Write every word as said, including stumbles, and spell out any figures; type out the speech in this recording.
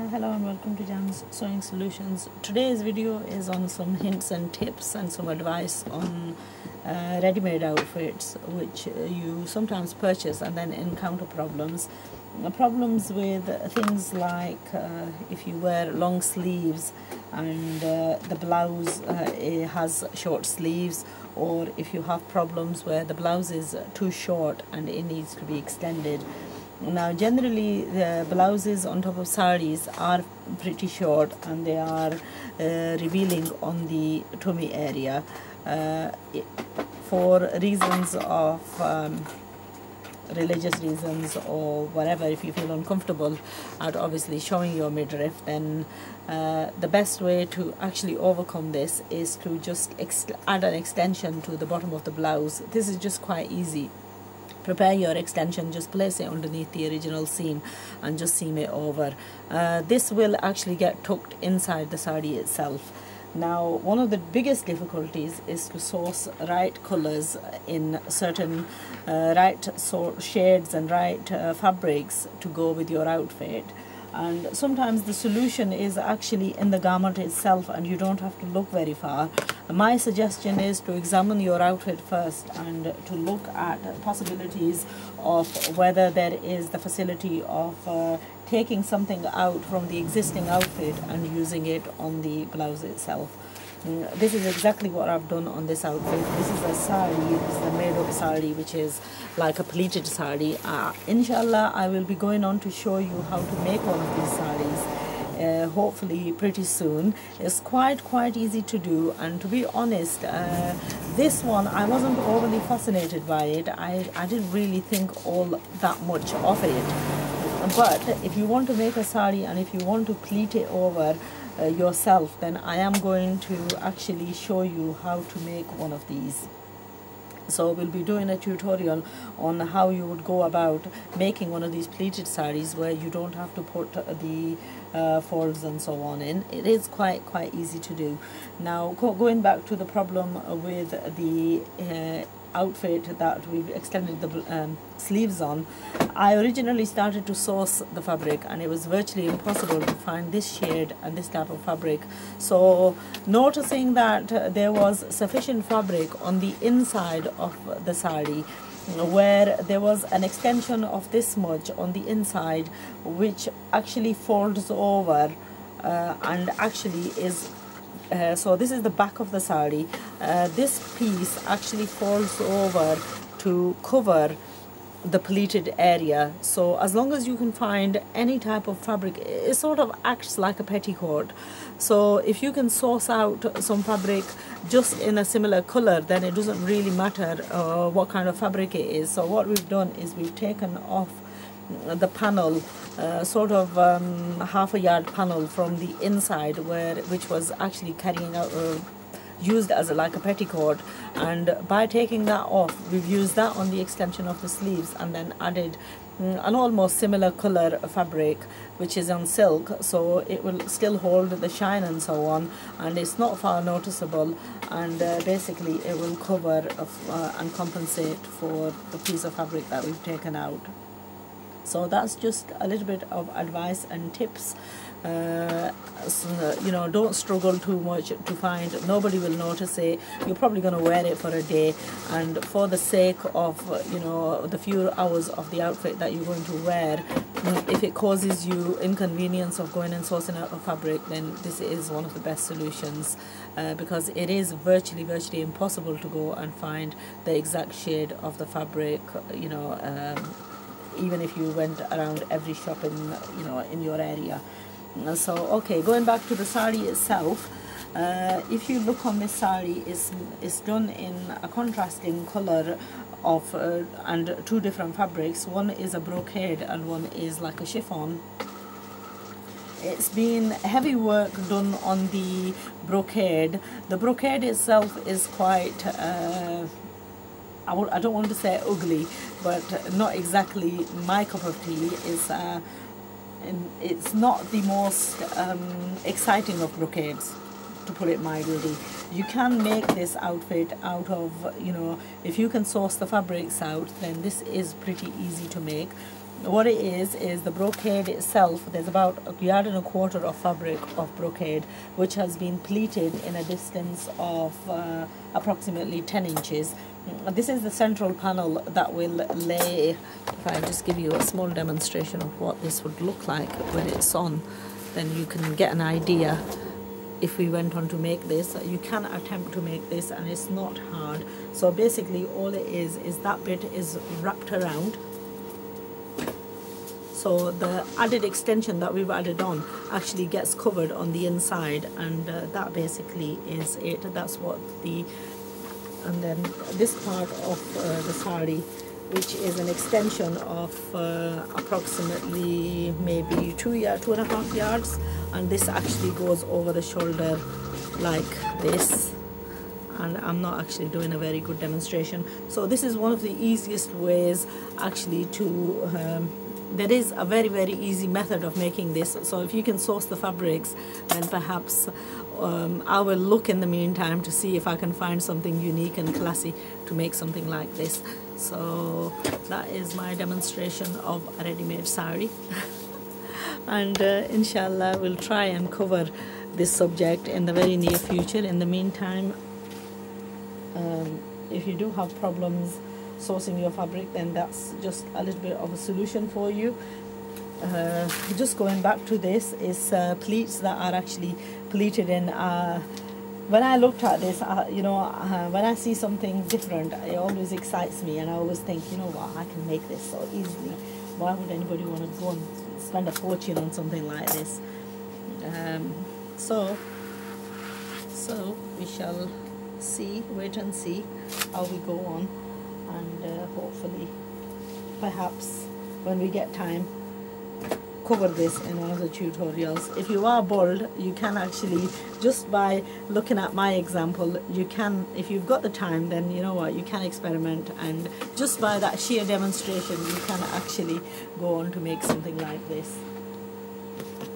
Uh, hello and welcome to Jam's Sewing Solutions. Today's video is on some hints and tips and some advice on uh, ready-made outfits which uh, you sometimes purchase and then encounter problems. Uh, problems with things like uh, if you wear long sleeves and uh, the blouse uh, it has short sleeves, or if you have problems where the blouse is too short and it needs to be extended. Now generally the blouses on top of saris are pretty short and they are uh, revealing on the tummy area uh, for reasons of um, religious reasons or whatever. If you feel uncomfortable at obviously showing your midriff, then uh, the best way to actually overcome this is to just ex add an extension to the bottom of the blouse. This is just quite easy. Prepare your extension, just place it underneath the original seam and just seam it over. Uh, this will actually get tucked inside the sari itself. Now, one of the biggest difficulties is to source right colors in certain uh, right sort shades and right uh, fabrics to go with your outfit. And sometimes the solution is actually in the garment itself and you don't have to look very far. My suggestion is to examine your outfit first and to look at possibilities of whether there is the facility of uh, taking something out from the existing outfit and using it on the blouse itself. Mm, this is exactly what I've done on this outfit. This is a sari, this is a made up sari, which is like a pleated sari. Uh, inshallah, I will be going on to show you how to make one of these saris. Uh, hopefully pretty soon. It's quite quite easy to do, and to be honest, uh, this one I wasn't overly fascinated by it. I, I didn't really think all that much of it, but if you want to make a sari and if you want to pleat it over uh, yourself, then I am going to actually show you how to make one of these. So we'll be doing a tutorial on how you would go about making one of these pleated saris where you don't have to put the uh, folds and so on in. It is quite quite easy to do. Now go going back to the problem with the uh, outfit that we've extended the um, sleeves on, I originally started to source the fabric and it was virtually impossible to find this shade and this type of fabric. So noticing that uh, there was sufficient fabric on the inside of the sari, where there was an extension of this much on the inside which actually folds over uh, and actually is Uh, so this is the back of the sari. Uh, this piece actually folds over to cover the pleated area. So as long as you can find any type of fabric, it sort of acts like a petticoat. So if you can source out some fabric just in a similar color, then it doesn't really matter uh, what kind of fabric it is. So what we've done is we've taken off the panel, uh, sort of um, half a yard panel from the inside, where which was actually carrying out uh, used as a, like a petticoat, and by taking that off we've used that on the extension of the sleeves and then added um, an almost similar color fabric which is on silk, so it will still hold the shine and so on, and it's not far noticeable, and uh, basically it will cover uh, and compensate for the piece of fabric that we've taken out. So that's just a little bit of advice and tips. Uh, so, you know, don't struggle too much to find. Nobody will notice it. You're probably going to wear it for a day, and for the sake of, you know, the few hours of the outfit that you're going to wear, if it causes you inconvenience of going and sourcing out a fabric, then this is one of the best solutions, uh, because it is virtually virtually impossible to go and find the exact shade of the fabric, you know, um, even if you went around every shop in, you know, in your area. So okay, going back to the sari itself, uh, if you look on this sari, is is done in a contrasting color of uh, and two different fabrics. One is a brocade and one is like a chiffon. It's been heavy work done on the brocade. The brocade itself is quite uh, I, w I don't want to say ugly, but not exactly my cup of tea. Is uh, it's not the most um, exciting of brocades, to put it mildly. You can make this outfit out of, you know, if you can source the fabrics out, then this is pretty easy to make. what it is is the brocade itself. There's about a yard and a quarter of fabric of brocade, which has been pleated in a distance of uh, approximately ten inches. This is the central panel that will lay. If I just give you a small demonstration of what this would look like when it's on, then you can get an idea. If we went on to make this, you can attempt to make this, and it's not hard. So basically all it is is that bit is wrapped around, so the added extension that we've added on actually gets covered on the inside, and uh, that basically is it. That's what the, and then this part of uh, the sari, which is an extension of uh, approximately maybe two yard, two and a half yards, and this actually goes over the shoulder like this. And I'm not actually doing a very good demonstration. So this is one of the easiest ways actually to. Um, there is a very very easy method of making this. So if you can source the fabrics, then perhaps um, I will look in the meantime to see if I can find something unique and classy to make something like this. So that is my demonstration of a ready-made sari. And uh, inshallah we'll try and cover this subject in the very near future. In the meantime, um, if you do have problems sourcing your fabric, then that's just a little bit of a solution for you. Uh, just going back to this is uh, pleats that are actually pleated in. Uh, when I looked at this, uh, you know, uh, when I see something different, it always excites me, and I always think, you know what, I can make this so easily. Why would anybody want to go and spend a fortune on something like this? Um, so, so we shall see, wait and see how we go on, and uh, hopefully, perhaps when we get time, cover this in one of the tutorials. If you are bold, you can actually, just by looking at my example, you can, if you've got the time, then you know what, you can experiment, and just by that sheer demonstration you can actually go on to make something like this.